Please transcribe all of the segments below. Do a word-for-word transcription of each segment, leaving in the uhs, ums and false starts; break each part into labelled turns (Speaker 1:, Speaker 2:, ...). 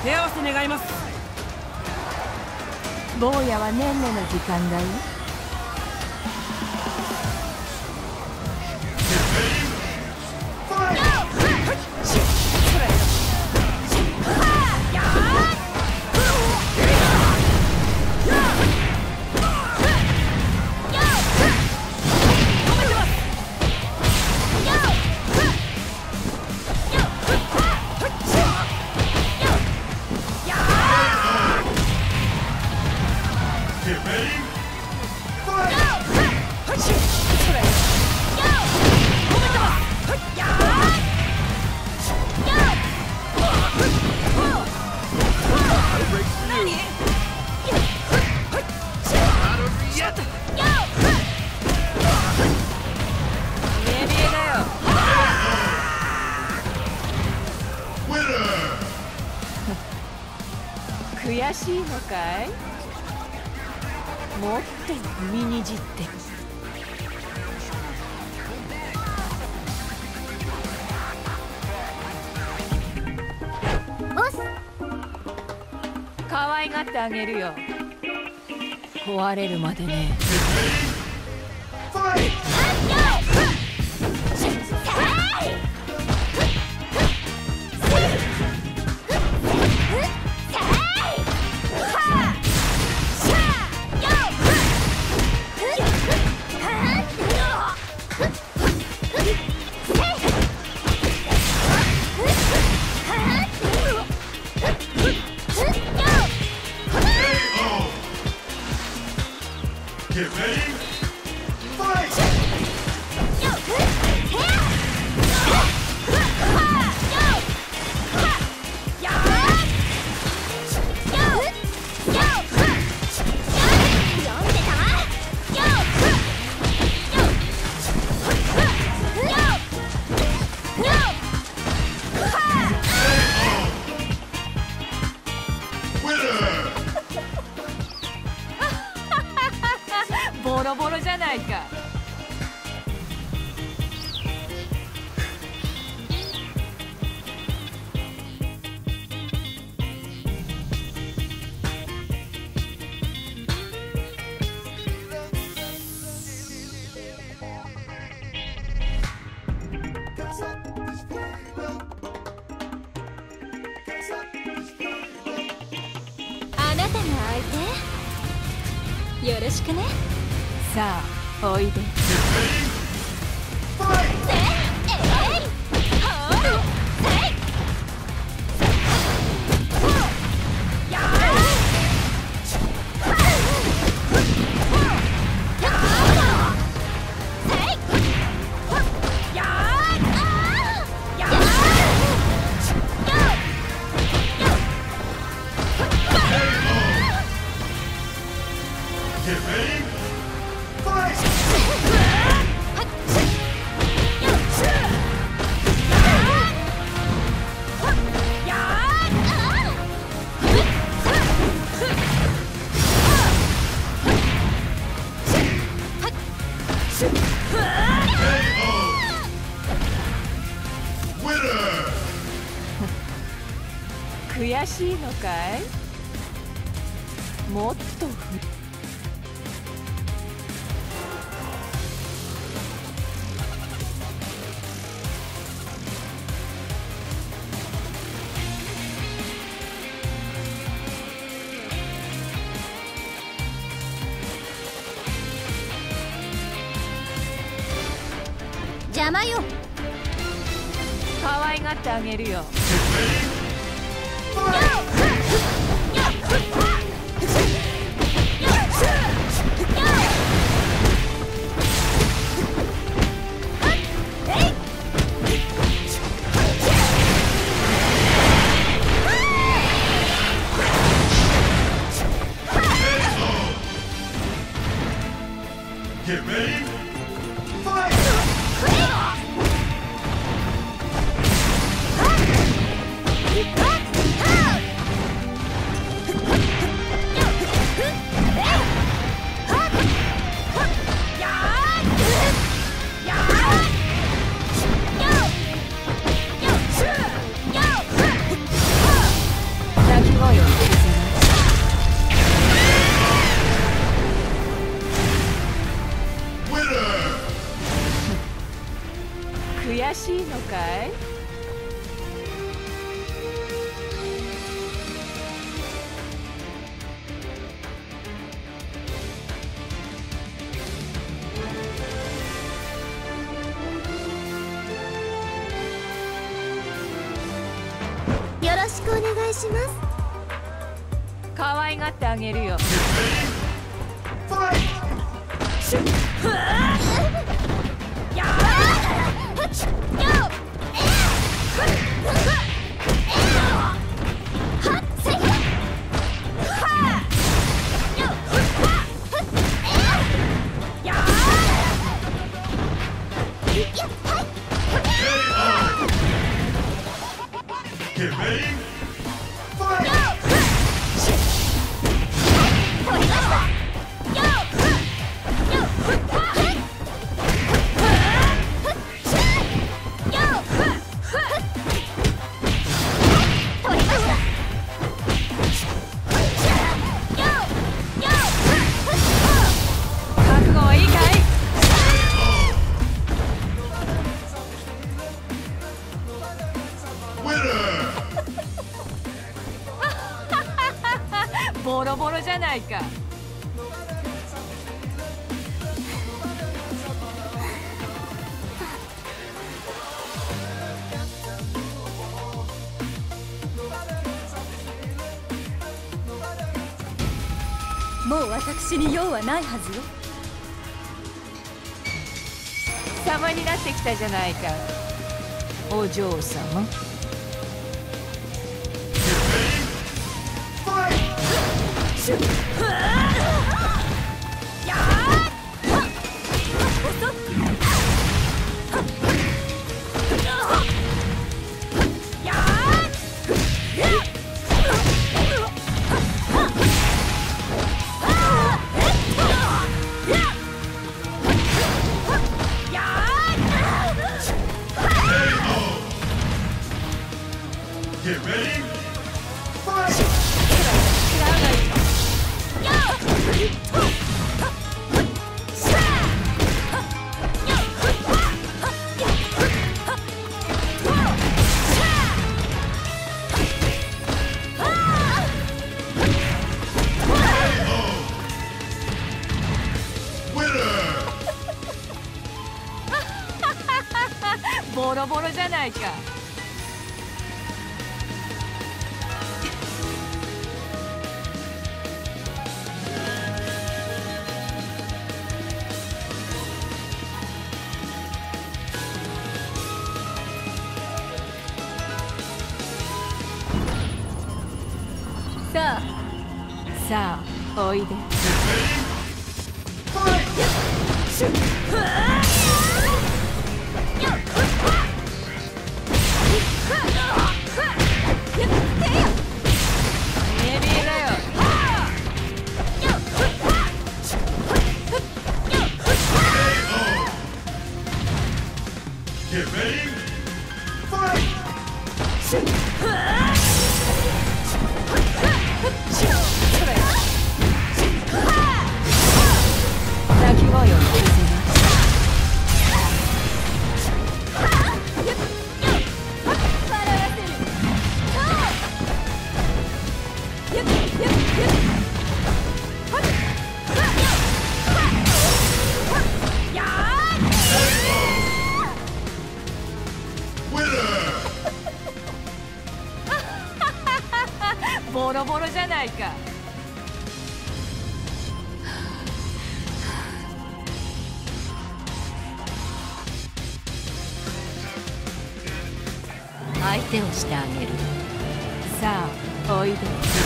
Speaker 1: 手合わせ願います。
Speaker 2: 坊やはねんねの時間だよ。悔しいのかい？もっと踏みにじって。
Speaker 3: ボス、
Speaker 2: 可愛がってあげるよ。壊れるまでね。ボロボロじゃないか。
Speaker 3: あなたが相手よろしくね。
Speaker 2: さあおいで。悔しいのかい？もっとふ
Speaker 3: 邪魔よ。
Speaker 2: 可愛がってあげるよ。
Speaker 4: Get ready, fight!
Speaker 3: します。
Speaker 2: 可愛がってあげるよ。
Speaker 4: Get ready, fight! Winner!
Speaker 2: ボロボロじゃないか。
Speaker 3: もう私に用はないはずよ。
Speaker 2: 様になってきたじゃないか、お嬢様。
Speaker 4: Get ready, fight!
Speaker 2: ボロボロじゃないか。さあさあおいで。
Speaker 4: Get ready, fight!
Speaker 2: 鳴き声を聞かせます。ボロボロじゃないか。相手をしてあげる。さあおいで。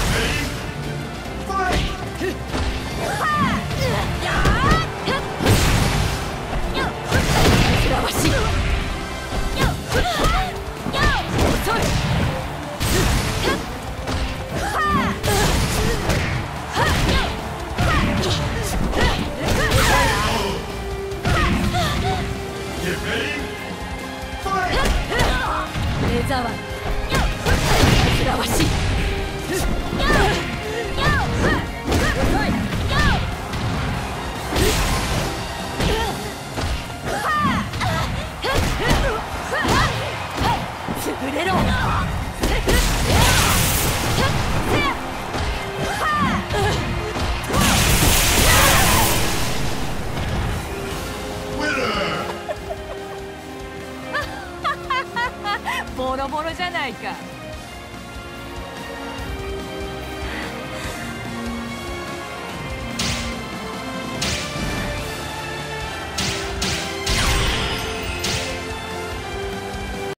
Speaker 2: 目障り。煩わしい。潰れろ。ボロボロじゃないか。